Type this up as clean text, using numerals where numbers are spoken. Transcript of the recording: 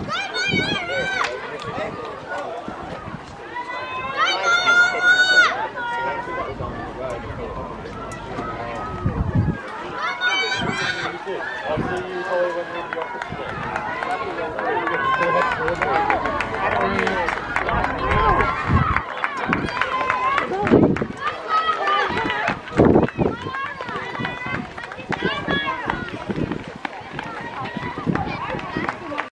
I'll see you probably when you're in the office.